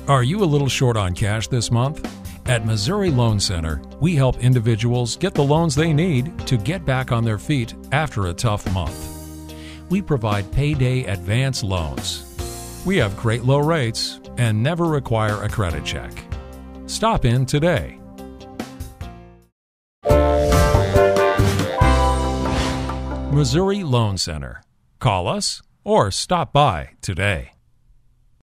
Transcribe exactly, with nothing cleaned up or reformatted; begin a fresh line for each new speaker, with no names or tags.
Are you a little short on cash this month? At Missouri Loan Center, we help individuals get the loans they need to get back on their feet after a tough month. We provide payday advance loans. We have great low rates and never require a credit check. Stop in today. Missouri Loan Center. Call us or stop by today.